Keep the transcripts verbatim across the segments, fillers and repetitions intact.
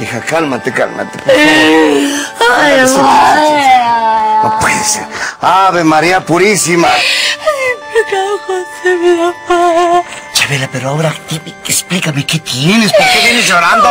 hija, cálmate, cálmate, por favor. Ay, María. No puede ser. Ave María Purísima. Pecado José me da paz. Chabela, pero ahora dime, explícame qué tienes, ¿por qué vienes llorando?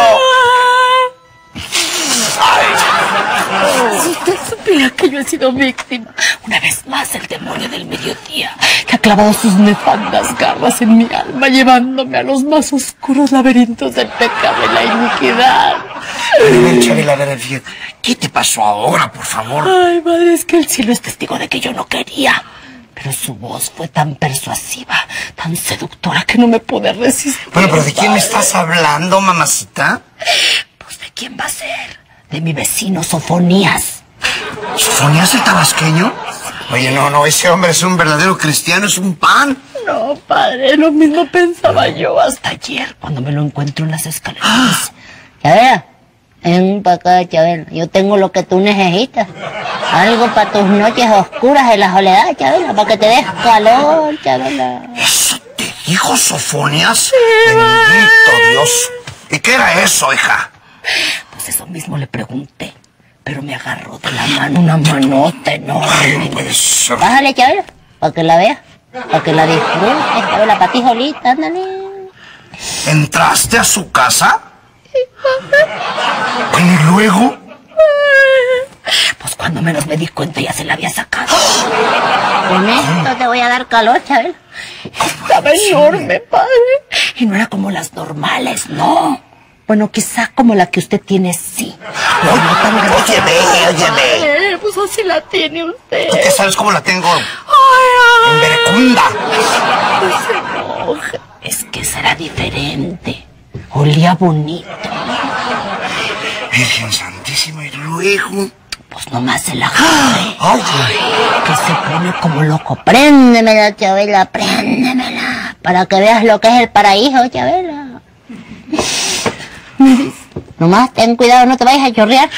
Ay. Si usted supiera que yo he sido víctima, una vez más el demonio del mediodía, que ha clavado sus nefandas garras en mi alma, llevándome a los más oscuros laberintos del pecado y la iniquidad. Ven, Chabela, a ver, fíjate, ¿qué te pasó ahora, por favor? Ay, madre, es que el cielo es testigo de que yo no quería. Pero su voz fue tan persuasiva, tan seductora, que no me pude resistir. Bueno, pero ¿de quién me estás hablando, mamacita? Pues ¿de quién va a ser? De mi vecino Sofonías. ¿Sofonías el tabasqueño? Oye, no, no, ese hombre es un verdadero cristiano, es un pan. No, padre, lo mismo pensaba yo hasta ayer, cuando me lo encuentro en las escaleras. Chabela, ven para acá, Chabela. Yo tengo lo que tú necesitas. Algo para tus noches oscuras en la soledad, Chabela, para que te des calor, Chabela. ¿Eso te dijo Sofonías? Bendito Dios. ¿Y qué era eso, hija? Pues eso mismo le pregunté, pero me agarró de la mano una manota enorme. Ay, no puede ser. Bájale, Chabela, para que la veas, para que la disfrutes, Chabela, para ti solita, ándale. ¿Entraste a su casa? Bueno, ¿y luego? Pues cuando menos me di cuenta ya se la había sacado. Con esto te voy a dar calor, Chabela. Estaba enorme, padre. Y no era como las normales, no. Bueno, quizá como la que usted tiene, sí. Pero no tan grande. Óyeme, óyeme. Eh, pues así la tiene usted. ¿Tú qué sabes cómo la tengo? Ay, ay. En Verecunda. No se enoje. Es que será diferente. Olía bonito. Virgen Santísima, y luego... Pues nomás se la agarré. Ay, Que se pone como loco. Préndemela, Chabela, préndemela. Para que veas lo que es el paraíso, Chabela. Nomás ten cuidado, no te vayas a chorrear.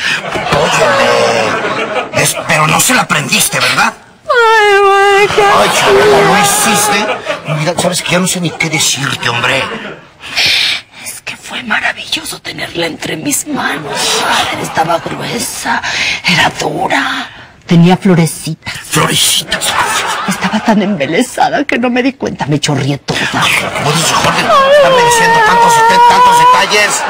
óyeme. Es- pero no se la prendiste, ¿verdad? Ay, güey, qué... Ay, Chabela, ¿lo hiciste? Mira, sabes que ya no sé ni qué decirte, hombre. Es que fue maravilloso tenerla entre mis manos. Padre, estaba gruesa, era dura, tenía florecitas. Florecitas. Estaba tan embelesada que no me di cuenta, me chorrié toda. ¿Puedes dejar de estarme diciendo tantos, tantos detalles?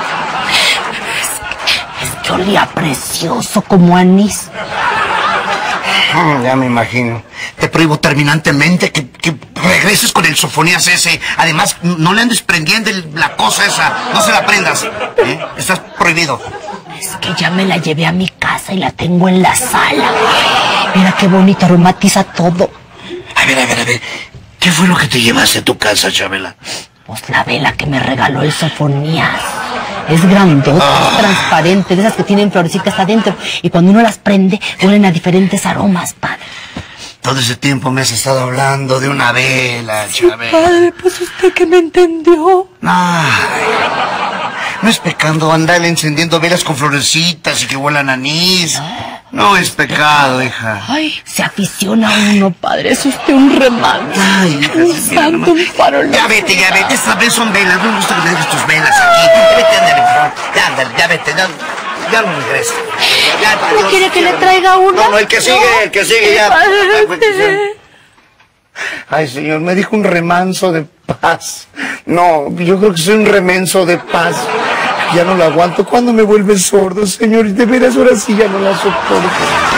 Es que olía precioso como anís. Ah, ya me imagino. Te prohíbo terminantemente que, que regreses con el Sofonías ese. Además, no le andes prendiendo el- la cosa esa. No se la prendas. ¿Eh? Estás prohibido. Es que ya me la llevé a mi casa y la tengo en la sala. Mira qué bonito, aromatiza todo. A ver, a ver, a ver. ¿Qué fue lo que te llevaste a tu casa, Chabela? Pues la vela que me regaló el Sofonías. Es grandota, es transparente, de esas que tienen florecitas adentro. Y cuando uno las prende, huelen a diferentes aromas, padre. Todo ese tiempo me has estado hablando de una vela, Chabela. Padre, pues usted que me entendió. Ay, no es pecado andar encendiendo velas con florecitas y que huelan a anís. No es pecado, hija. Ay, se aficiona uno, padre. Es usted un remanso. Ay, hija, Un mira santo, nomás. un farol. Ya vete, ya vete, estas veces son velas, no me gusta que me dejes tus velas aquí. Ya vete, ándale, por favor. Ya, ándale, ya vete, ya, ya no regreses. Ya, ¿No adiós, quiere que le cielo. traiga una? No, no, el que sigue, el que sigue, ya. Ay, pues, Ay, señor, me dijo un remanso de paz. No, yo creo que soy un remenso de paz. Ya no lo aguanto. ¿Cuándo me vuelve sordo, señor? De veras, ahora sí ya no la soporto.